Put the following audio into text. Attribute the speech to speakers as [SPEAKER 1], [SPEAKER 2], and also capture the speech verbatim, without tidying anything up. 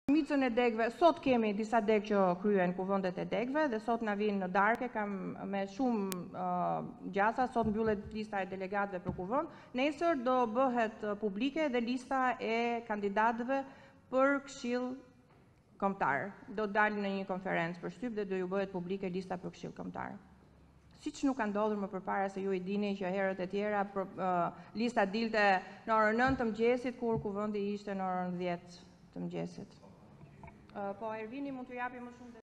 [SPEAKER 1] Shumicën e degëve, sot kemi disa degë që kryen kuvëndet e degëve dhe sot na vinë në darke, kam me shumë uh, gjasa, sot mbyllet lista e delegatëve për kuvënd. Nesër do bëhet uh, publike dhe lista e kandidatëve për këshill kombëtar. Do dalë në një konferencë për shtyp dhe do ju bëhet publike lista për këshill kombëtar. Siç nuk ka ndodhur më përpara, se ju i dini që herët e tjera për, uh, lista dilte në orën nëntë të mëngjesit, kur kuvëndi ishte në orën dhjetë të mëngjesit. Uh, po Ervini mund t'ju japi më shumë